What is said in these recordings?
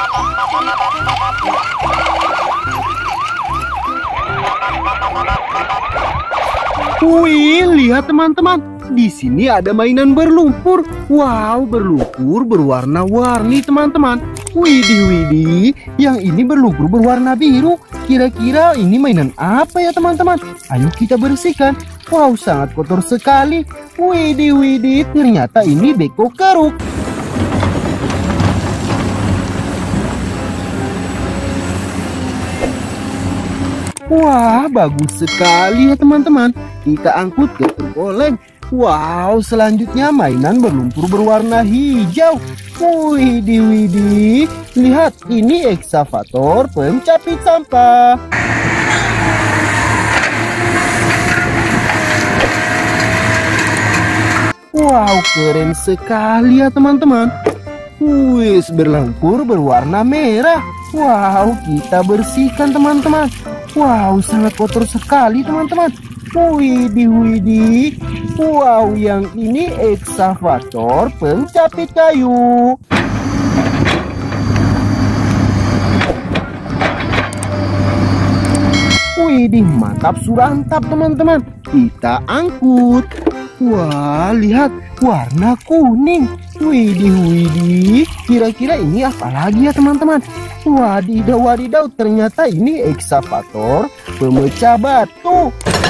Wih, lihat teman-teman. Di sini ada mainan berlumpur. Wow, berlumpur berwarna-warni teman-teman. Widih, widih. Yang ini berlumpur berwarna biru. Kira-kira ini mainan apa ya teman-teman? Ayo kita bersihkan. Wow, sangat kotor sekali. Widih, widih. Ternyata ini beko keruk. Wah, bagus sekali ya teman-teman. Kita angkut ke truk oleng. Wow, selanjutnya mainan berlumpur berwarna hijau. Widih, widih. Lihat, ini ekskavator pencapit sampah. Wow, keren sekali ya teman-teman. Wih, berlumpur berwarna merah. Wow, kita bersihkan teman-teman. Wow, sangat kotor sekali teman-teman. Widih, widih. Wow, yang ini ekskavator pencapit kayu. Widih, mantap surantap teman-teman. Kita angkut. Wah, lihat, warna kuning. Widih, widih. Kira-kira ini apa lagi ya teman-teman? Wadidaw, wadidaw, ternyata ini ekskavator pemecah batu.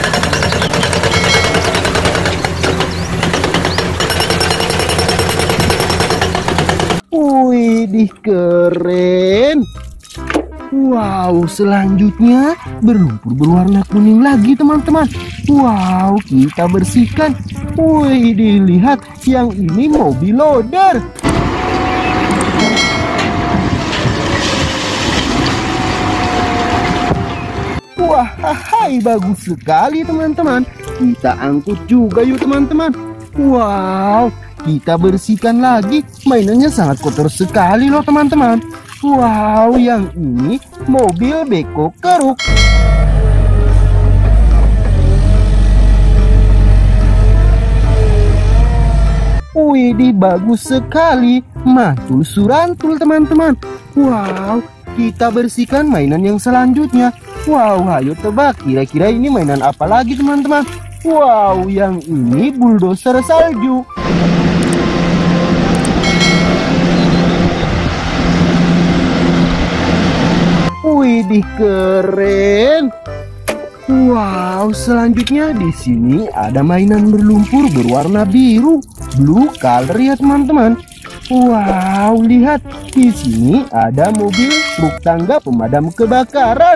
Widih, keren. Wow, selanjutnya berlumpur berwarna kuning lagi teman-teman. Wow, kita bersihkan. Widih, lihat, yang ini mobil loader. Wah, hai, bagus sekali teman-teman. Kita angkut juga yuk teman-teman. Wow, kita bersihkan lagi. Mainannya sangat kotor sekali loh teman-teman. Wow, yang ini mobil beko keruk. Widih, bagus sekali. Mantul surantul teman-teman. Wow, kita bersihkan mainan yang selanjutnya. Wow, ayo tebak, kira-kira ini mainan apa lagi teman-teman? Wow, yang ini bulldozer salju. Widih, keren. Wow, selanjutnya di sini ada mainan berlumpur berwarna biru, blue color ya teman-teman. Wow, lihat, di sini ada mobil truk tangga pemadam kebakaran.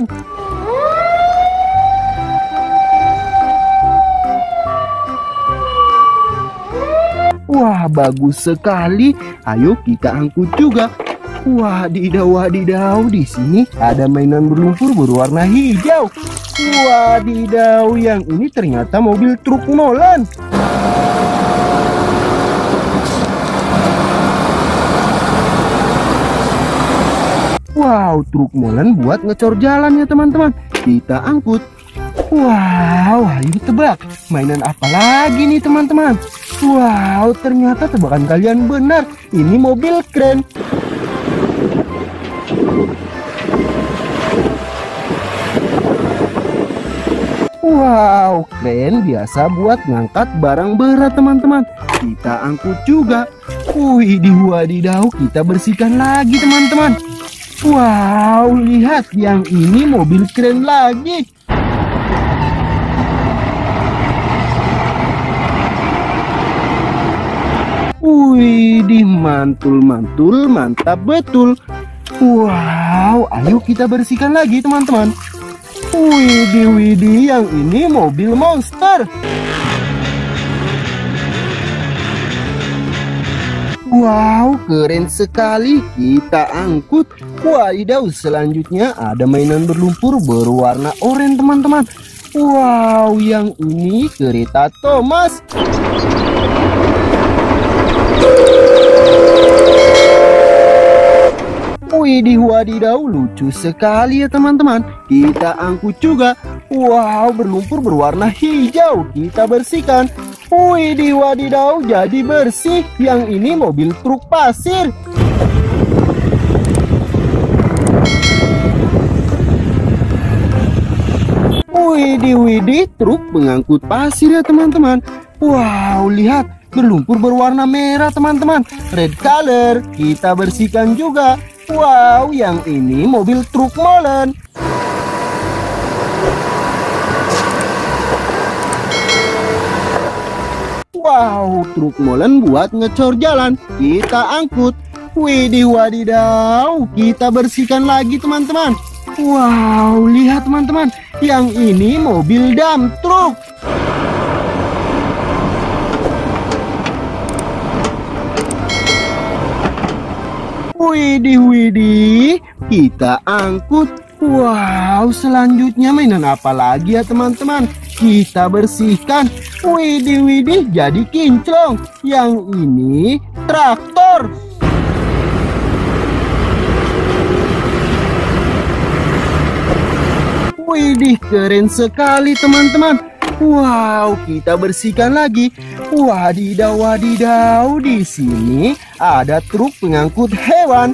Wah, bagus sekali. Ayo kita angkut juga. Wadidaw, wadidaw, di sini ada mainan berlumpur berwarna hijau. Wadidaw, yang ini ternyata mobil truk molen. Wow, truk molen buat ngecor jalan ya teman-teman. Kita angkut. Wow, ayo tebak, mainan apa lagi nih teman-teman? Wow, ternyata tebakan kalian benar. Ini mobil kren. Wow, kren biasa buat ngangkat barang berat teman-teman. Kita angkut juga. Widih, wadidaw, kita bersihkan lagi teman-teman. Wow, lihat, yang ini mobil keren lagi. Widih, mantul-mantul, mantap betul. Wow, ayo kita bersihkan lagi teman-teman. Widih, widih, yang ini mobil monster. Wow, keren sekali. Kita angkut. Wadidaw, selanjutnya ada mainan berlumpur berwarna oranye teman-teman. Wow, yang ini kereta Thomas. Widih, wadidaw, lucu sekali ya teman-teman. Kita angkut juga. Wow, berlumpur berwarna hijau. Kita bersihkan. Widih, wadidaw, jadi bersih. Yang ini mobil truk pasir. Widih, widih, truk pengangkut pasir ya teman-teman. Wow, lihat, berlumpur berwarna merah teman-teman. Red color, kita bersihkan juga. Wow, yang ini mobil truk molen. Wow, truk molen buat ngecor jalan. Kita angkut. Widih wadidaw, kita bersihkan lagi teman-teman. Wow, lihat teman-teman, yang ini mobil dump truck. Widih, widih, kita angkut. Wow, selanjutnya mainan apa lagi ya teman-teman? Kita bersihkan. Widih, widih, jadi kinclong. Yang ini traktor. Widih, keren sekali teman-teman. Wow, kita bersihkan lagi. Wadidaw, wadidaw, di sini ada truk pengangkut hewan.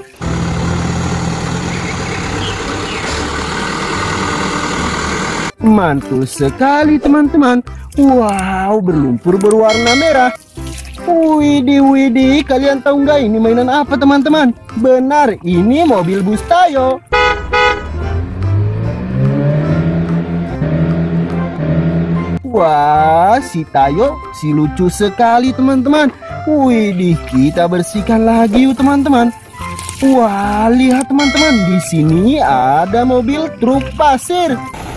Mantul sekali teman-teman. Wow, berlumpur berwarna merah. Widih, widih, kalian tahu nggak ini mainan apa teman-teman? Benar, ini mobil bus Tayo. Wah, si Tayo, si lucu sekali teman-teman. Widih, kita bersihkan lagi yuk teman-teman. Wah, lihat teman-teman, di sini ada mobil truk pasir.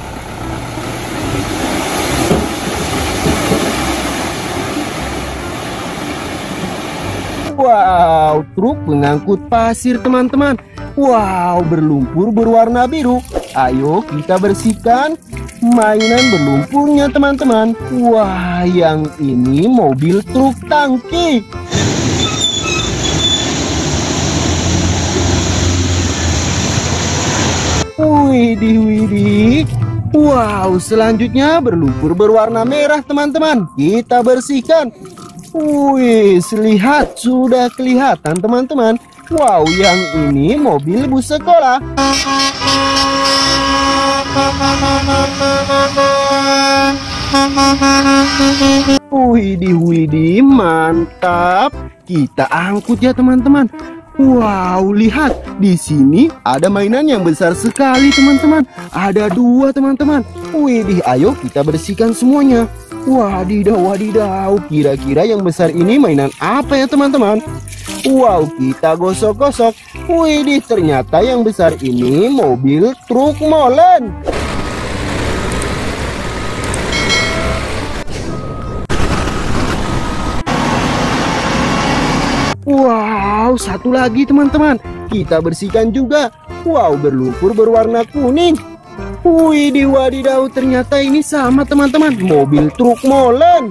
Wow, truk pengangkut pasir teman-teman. Wow, berlumpur berwarna biru. Ayo kita bersihkan mainan berlumpurnya teman-teman. Wah, yang ini mobil truk tangki. Widih, widih. Wow, selanjutnya berlumpur berwarna merah teman-teman. Kita bersihkan. Wih, lihat, sudah kelihatan teman-teman. Wow, yang ini mobil bus sekolah. Widih, widih, mantap. Kita angkut ya teman-teman. Wow, lihat, di sini ada mainan yang besar sekali teman-teman. Ada 2 teman-teman. Widih, ayo kita bersihkan semuanya. Wadidaw, wadidaw, kira-kira yang besar ini mainan apa ya teman-teman? Wow, kita gosok-gosok. Widih, ternyata yang besar ini mobil truk molen. Wow, satu lagi teman-teman. Kita bersihkan juga. Wow, berlumpur berwarna kuning. Widih, wadidaw, ternyata ini sama teman-teman, mobil truk molen.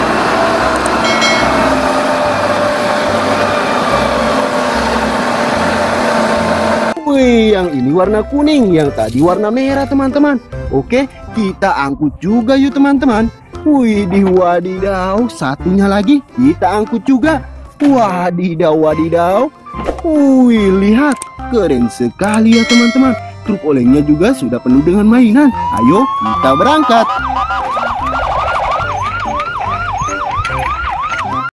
Wih, yang ini warna kuning, yang tadi warna merah teman-teman. Oke, kita angkut juga yuk teman-teman. Widih, wadidaw, satunya lagi kita angkut juga. Wadidaw, wadidaw. Wih, lihat, keren sekali ya teman-teman. Truk olengnya juga sudah penuh dengan mainan. Ayo kita berangkat.